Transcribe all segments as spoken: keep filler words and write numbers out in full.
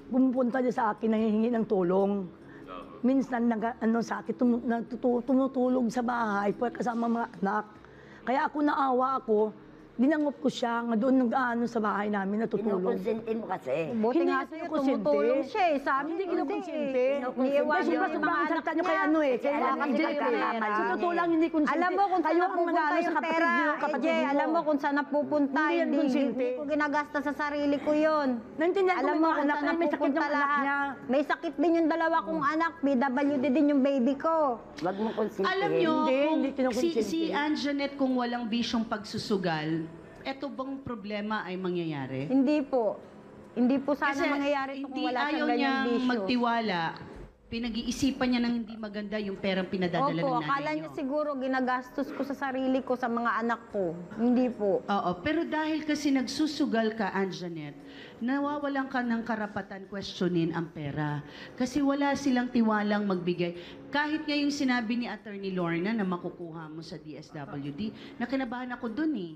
pumupunta niya sa akin, nanghihingi ng tulong. Minsan, nag, ano, sa akin, tum, natutu, tumutulog sa bahay, kasama mga anak. Kaya ako naawa ako, dinangop ko siya, nga doon nag-ano sa bahay namin, natutulog. Kinukonsentin mo kasi. Buti nga sa'yo, tumutulong siya eh. Sa amin, Hindi kinukonsente. Iniiwan Kasi niyo mas yung mga sobrang anak salta niyo niya. kay ano eh. Kaya Kaya kasi kasi kayo pera. Sa totoo lang, hindi konsente. Alam mo kung saan Kayo ang napupunta mag-ano yung sa kapatid pera. niyo, Eh, kapatid Jay, mo. alam mo kung saan napupunta. Hindi yan Hindi, konsente. hindi ko ginagasta sa sarili ko yun. Naintindihan ko Alam may mo mga kung anak, saan may sakit napupunta yung anak lahat. niya. May sakit din yung dalawa kong anak. P W D din yung baby ko. Wag mo konsentin. Alam nyo, Hindi, kung hindi si, kinukonsente. si Anjanette kung walang bisyong pagsusugal, eto bang problema ay mangyayari? Hindi po. Hindi po sana Kasi mangyayari ito kung hindi wala ayaw siyang ganyang niyang bisyo. magtiwala. Pinag-iisipan niya ng hindi maganda yung perang pinadadala Opo, ng akala nanay niya niyo. siguro ginagastos ko sa sarili ko, sa mga anak ko. Hindi po. Oo, pero dahil kasi nagsusugal ka, Anjanette, nawawalan ka ng karapatan questionin ang pera. Kasi wala silang tiwalang magbigay. Kahit nga yung sinabi ni Attorney Lorna na makukuha mo sa D S W D, nakinabahan ako dun eh.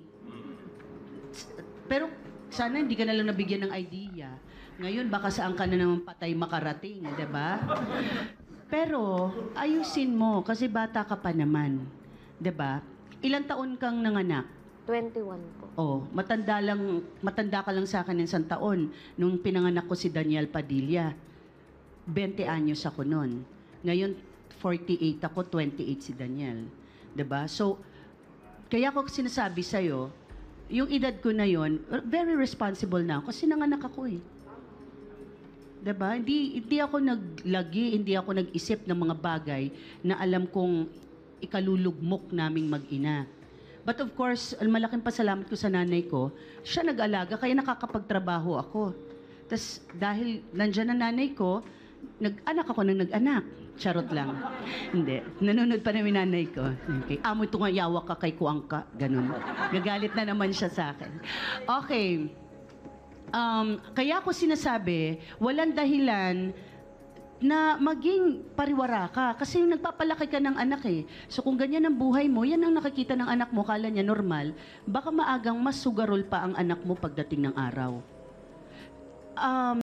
Pero sana hindi ka na lang nabigyan ng idea. Ngayon, baka saan ka na naman patay makarating, di ba? Pero, ayusin mo, kasi bata ka pa naman. Di ba? Ilang taon kang nanganak? twenty-one po. Oh, matanda lang, matanda ka lang sa akin ng isang taon nung pinanganak ko si Daniel Padilla. twenty anyos ako noon. Ngayon, forty-eight ako, twenty-eight si Daniel. 'Di ba? So, kaya ko sinasabi sa'yo, yung edad ko na yon, very responsible na ako kasi nanganak ako eh. 'Di ba? Hindi, hindi ako naglagi, hindi ako nag-isip ng mga bagay na alam kong ikalulugmok naming mag-ina. But of course, ang malaking pasalamat ko sa nanay ko, siya nag-alaga, kaya nakakapagtrabaho ako. Tapos dahil nandyan ang nanay ko, nag-anak ako ng nag-anak. Charot lang. Hindi. Nanonood pa namin nanay ko. Okay. Amo ito nga yawa ka kay Kuangka. Ganun. Gagalit na naman siya sa akin. Okay. Um, kaya ako sinasabi, walang dahilan na maging pariwara ka. Kasi yung nagpapalaki ka ng anak eh. So kung ganyan ang buhay mo, yan ang nakikita ng anak mo, kala niya normal, baka maagang mas sugarol pa ang anak mo pagdating ng araw. Um,